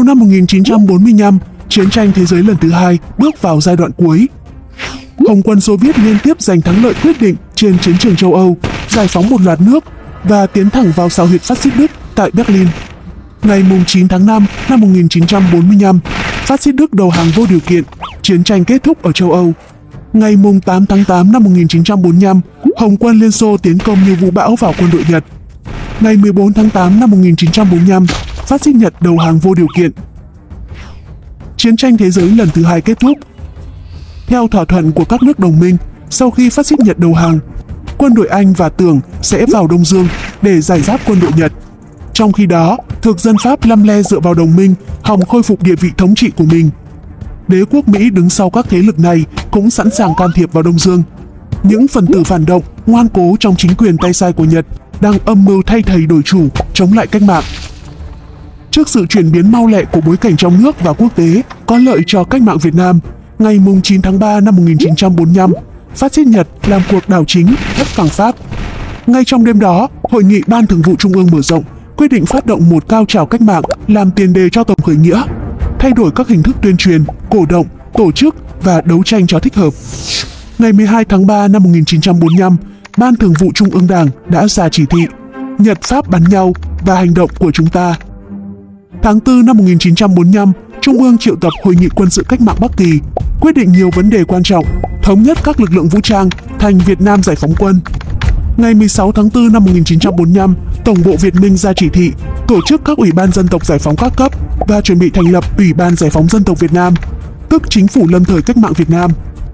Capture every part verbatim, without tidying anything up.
Đầu năm một nghìn chín trăm bốn mươi lăm, chiến tranh thế giới lần thứ hai bước vào giai đoạn cuối. Hồng quân Xô Viết liên tiếp giành thắng lợi quyết định trên chiến trường châu Âu, giải phóng một loạt nước và tiến thẳng vào sao huyệt phát xít Đức tại Berlin. Ngày chín tháng năm năm một nghìn chín trăm bốn mươi lăm, phát xít Đức đầu hàng vô điều kiện, chiến tranh kết thúc ở châu Âu. Ngày tám tháng tám năm một nghìn chín trăm bốn mươi lăm, Hồng quân Liên Xô tiến công như vũ bão vào quân đội Nhật. Ngày mười bốn tháng tám năm một nghìn chín trăm bốn mươi lăm, phát xít Nhật đầu hàng vô điều kiện. Chiến tranh thế giới lần thứ hai kết thúc. Theo thỏa thuận của các nước đồng minh, sau khi phát xít Nhật đầu hàng, quân đội Anh và Tưởng sẽ vào Đông Dương để giải giáp quân đội Nhật. Trong khi đó, thực dân Pháp lăm le dựa vào đồng minh, hòng khôi phục địa vị thống trị của mình. Đế quốc Mỹ đứng sau các thế lực này cũng sẵn sàng can thiệp vào Đông Dương. Những phần tử phản động, ngoan cố trong chính quyền tay sai của Nhật đang âm mưu thay thầy đổi chủ, chống lại cách mạng. Trước sự chuyển biến mau lẹ của bối cảnh trong nước và quốc tế có lợi cho cách mạng Việt Nam, ngày chín tháng ba năm một nghìn chín trăm bốn mươi lăm, phát xít Nhật làm cuộc đảo chính ép cảng Pháp. Ngay trong đêm đó, Hội nghị Ban Thường vụ Trung ương mở rộng, quyết định phát động một cao trào cách mạng làm tiền đề cho tổng khởi nghĩa, thay đổi các hình thức tuyên truyền, cổ động, tổ chức và đấu tranh cho thích hợp. Ngày mười hai tháng ba năm một nghìn chín trăm bốn mươi lăm, Ban Thường vụ Trung ương Đảng đã ra chỉ thị Nhật Pháp bắn nhau và hành động của chúng ta. Tháng tư năm một nghìn chín trăm bốn mươi lăm, Trung ương triệu tập Hội nghị quân sự cách mạng Bắc Kỳ, quyết định nhiều vấn đề quan trọng, thống nhất các lực lượng vũ trang thành Việt Nam Giải phóng quân. Ngày mười sáu tháng tư năm một nghìn chín trăm bốn mươi lăm, Tổng bộ Việt Minh ra chỉ thị tổ chức các ủy ban dân tộc giải phóng các cấp và chuẩn bị thành lập Ủy ban Giải phóng Dân tộc Việt Nam, tức Chính phủ lâm thời cách mạng Việt Nam.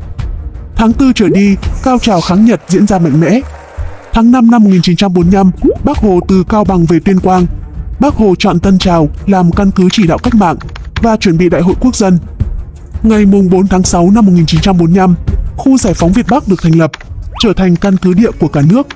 Tháng tư trở đi, cao trào kháng Nhật diễn ra mạnh mẽ. Tháng năm năm một nghìn chín trăm bốn mươi lăm, Bác Hồ từ Cao Bằng về Tuyên Quang. Bác Hồ chọn Tân Trào làm căn cứ chỉ đạo cách mạng và chuẩn bị Đại hội Quốc dân. Ngày bốn tháng sáu năm một nghìn chín trăm bốn mươi lăm, khu giải phóng Việt Bắc được thành lập, trở thành căn cứ địa của cả nước.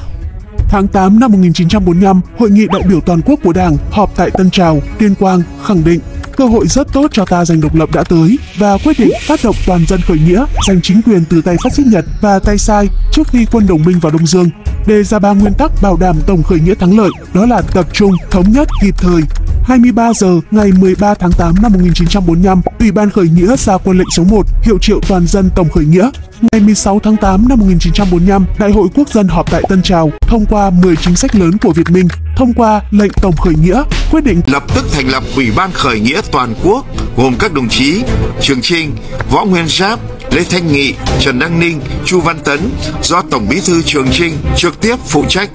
Tháng tám năm một nghìn chín trăm bốn mươi lăm, Hội nghị đại biểu toàn quốc của Đảng họp tại Tân Trào, Tuyên Quang, khẳng định cơ hội rất tốt cho ta giành độc lập đã tới và quyết định phát động toàn dân khởi nghĩa, giành chính quyền từ tay phát xít Nhật và tay sai trước khi quân đồng minh vào Đông Dương. Đề ra ba nguyên tắc bảo đảm tổng khởi nghĩa thắng lợi, đó là tập trung, thống nhất, kịp thời. hai mươi ba giờ ngày mười ba tháng tám năm một nghìn chín trăm bốn mươi lăm, Ủy ban khởi nghĩa ra quân lệnh số một, hiệu triệu toàn dân tổng khởi nghĩa. Ngày mười sáu tháng tám năm một nghìn chín trăm bốn mươi lăm, Đại hội Quốc dân họp tại Tân Trào, thông qua mười chính sách lớn của Việt Minh, thông qua lệnh tổng khởi nghĩa, quyết định lập tức thành lập Ủy ban khởi nghĩa toàn quốc gồm các đồng chí Trường Chinh, Võ Nguyên Giáp, Lê Thanh Nghị, Trần Đăng Ninh, Chu Văn Tấn do Tổng Bí thư Trường Chinh trực tiếp phụ trách.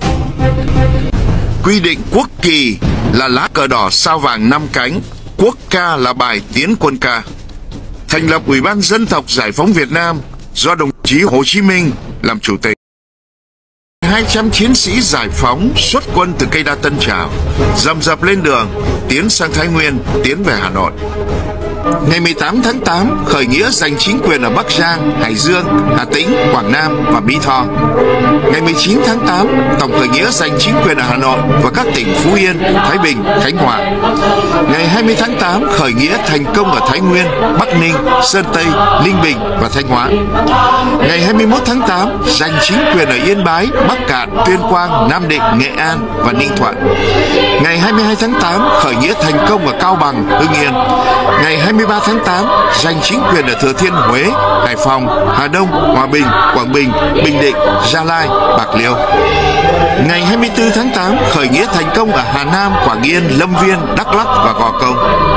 Quy định quốc kỳ là lá cờ đỏ sao vàng năm cánh, quốc ca là bài tiến quân ca. Thành lập Ủy ban Dân tộc Giải phóng Việt Nam do đồng chí Hồ Chí Minh làm chủ tịch. hai trăm chiến sĩ giải phóng xuất quân từ cây đa Tân Trào, rầm rập lên đường, tiến sang Thái Nguyên, tiến về Hà Nội. Ngày mười tám tháng tám, khởi nghĩa giành chính quyền ở Bắc Giang, Hải Dương, Hà Tĩnh, Quảng Nam và Mỹ Tho. Ngày mười chín tháng tám, tổng khởi nghĩa giành chính quyền ở Hà Nội và các tỉnh Phú Yên, Thái Bình, Khánh Hòa. Ngày hai mươi tháng tám, khởi nghĩa thành công ở Thái Nguyên, Bắc Ninh, Sơn Tây, Ninh Bình và Thanh Hóa. Ngày hai mươi mốt tháng tám, giành chính quyền ở Yên Bái, Bắc Cạn, Tuyên Quang, Nam Định, Nghệ An và Ninh Thuận. Ngày hai mươi hai tháng tám, khởi nghĩa thành công ở Cao Bằng, Hưng Yên. Ngày hai mươi ba tháng tám, giành chính quyền ở Thừa Thiên Huế, Hải Phòng, Hà Đông, Hòa Bình, Quảng Bình, Bình Định, Gia Lai, Bạc Liêu. Ngày hai mươi tư tháng tám, khởi nghĩa thành công ở Hà Nam, Quảng Yên, Lâm Viên, Đắk Lắk và Gò Công.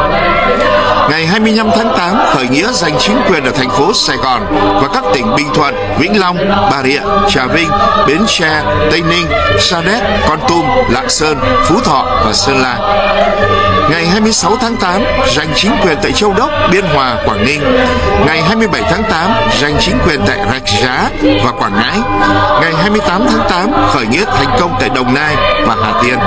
Ngày hai mươi lăm tháng tám, khởi nghĩa giành chính quyền ở thành phố Sài Gòn và các tỉnh Bình Thuận, Vĩnh Long, Bà Rịa, Trà Vinh, Bến Tre, Tây Ninh, Sa Đéc, Kon Tum, Lạng Sơn, Phú Thọ và Sơn La. Ngày hai mươi sáu tháng tám, giành chính quyền tại Châu Đốc, Biên Hòa, Quảng Ninh. Ngày hai mươi bảy tháng tám, giành chính quyền tại Rạch Giá và Quảng Ngãi. Ngày hai mươi tám tháng tám, khởi nghĩa thành công tại Đồng Nai và Hà Tiên.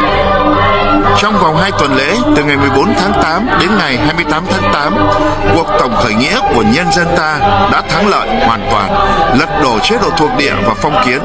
Trong vòng hai tuần lễ, từ ngày mười bốn tháng tám đến ngày hai mươi tám tháng tám, cuộc tổng khởi nghĩa của nhân dân ta đã thắng lợi hoàn toàn, lật đổ chế độ thuộc địa và phong kiến.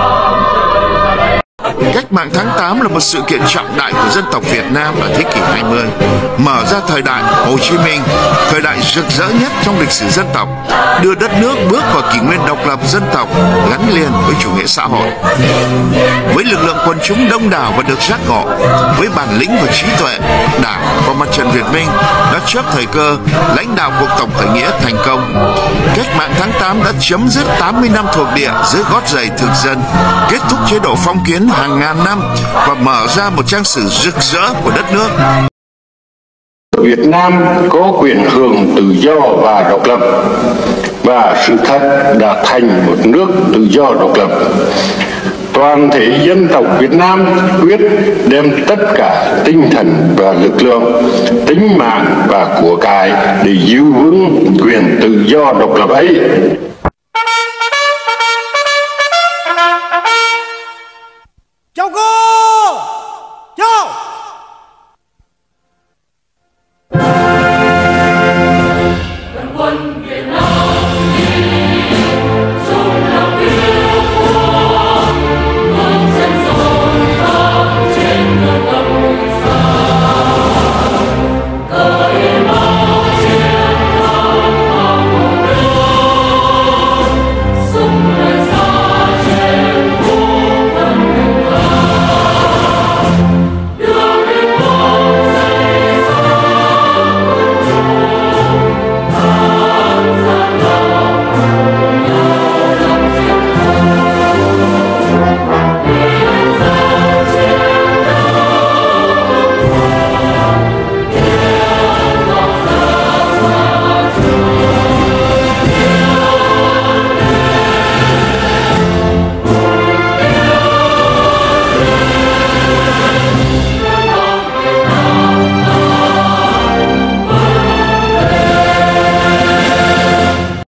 Cách mạng tháng tám là một sự kiện trọng đại của dân tộc Việt Nam ở thế kỷ hai mươi, mở ra thời đại Hồ Chí Minh, thời đại rực rỡ nhất trong lịch sử dân tộc, đưa đất nước bước vào kỷ nguyên độc lập dân tộc gắn liền với chủ nghĩa xã hội. Với lực lượng quần chúng đông đảo và được giác ngộ, với bản lĩnh và trí tuệ, Đảng và mặt trận Việt Minh đã chớp thời cơ lãnh đạo cuộc tổng khởi nghĩa thành công. Cách mạng tháng tám đã chấm dứt tám mươi năm thuộc địa dưới gót giày thực dân, kết thúc chế độ phong kiến hàng ngàn năm và mở ra một trang sử rực rỡ của đất nước. Việt Nam có quyền hưởng tự do và độc lập, và sự thật đã thành một nước tự do độc lập. Toàn thể dân tộc Việt Nam quyết đem tất cả tinh thần và lực lượng, tính mạng và của cải để giữ vững quyền tự do độc lập ấy.